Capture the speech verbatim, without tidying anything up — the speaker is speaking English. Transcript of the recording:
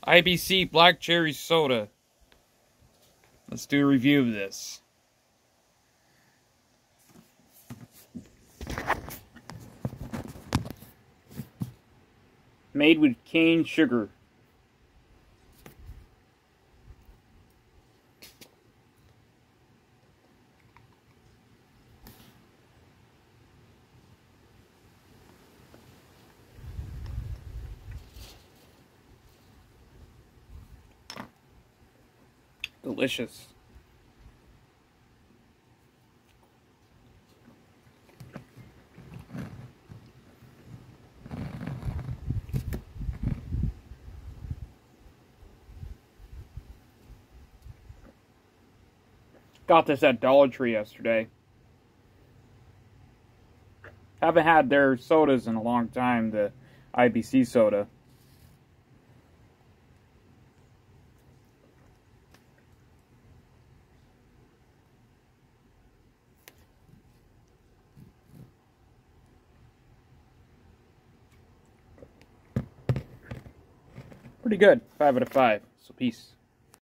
I B C Black Cherry Soda. Let's do a review of this. Made with cane sugar. Delicious. Got this at Dollar Tree yesterday. Haven't had their sodas in a long time, the I B C soda. Pretty good. Five out of five. So peace.